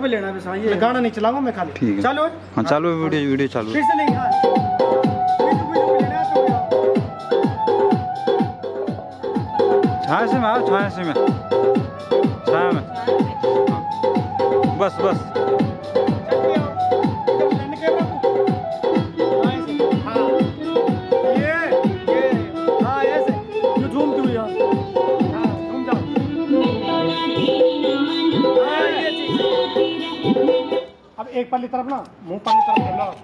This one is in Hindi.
पे लेना बस। हाँ, ये गाना नहीं चलाऊंगा मैं खाली। ठीक है चलो। हाँ चालू वीडियो चालू। फिर से नहीं। हाँ छाया से में आओ, छाया से में, छाया में। बस बस अब एक पल्ली तरफ ना, मुंह पल्ली तरफ कर लो।